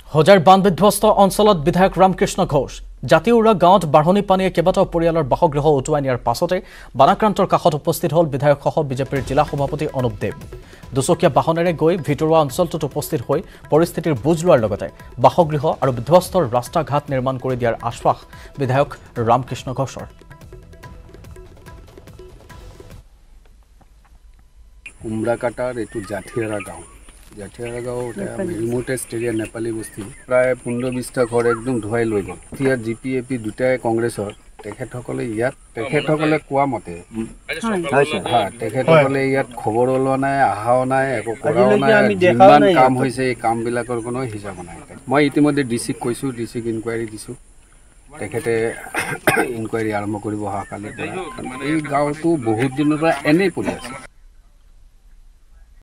হজাইৰ বান বিধ্বস্ত অঞ্চলত বিধায়ক ৰামকৃষ্ণ ঘোষ জাতিউৰা গাঁৱত বাঢ়নী পানীয়ে কেইবাটাও পৰিয়ালৰ বাসগৃহ উটুৱাই নিয়াৰ পাছতে বানাক্ৰান্তৰ কাষত উপস্থিত হ'ল বিধায়কসহ বিজেপিৰ জিলা সভাপতি অনুপ দেৱ দুচকীয়া বাহনেৰে গৈ ভিতৰুৱা অঞ্চলটোত উপস্থিত হৈ পৰিস্থিতিৰ বুজ লোৱাৰ লগতে বাসগৃহ আৰু বিধ্বস্ত ৰাস্তা ঘাট নিৰ্মাণ কৰি দিয়াৰ আশ্বাস বিধায়ক ৰামকৃষ্ণ ঘোষৰ উমৰাকাটাৰ এটু জাথিয়াৰা গাঁও ৰিমোটেষ্ট এৰিয়া নেপালী বস্তি প্ৰায় 15-20টা ঘৰ একদম ধুৱাই লৈ গ'ল এতিয়া জিপিএপি দুটাই কংগ্ৰেছৰ তেখেতসকলে ইয়াত তেখেতসকলে কোৱা মতে তেখেতসকলে ইয়াত খবৰ ওলোৱা নাই আহাও নাই একো কৰাও নাই যিমান কাম হৈছে এই কামবিলাকৰ কোনো হিচাপ নাই মই ইতিমধ্যে ডিচিক কৈছোঁ ডিচিক ইনকুৱাৰী দিছোঁ তেখেতে ইনকুৱাৰী আৰম্ভ কৰিব অহাকালিৰ পৰা এই গাঁৱটো বহুত দিনৰ পৰা এনেই পৰি আছে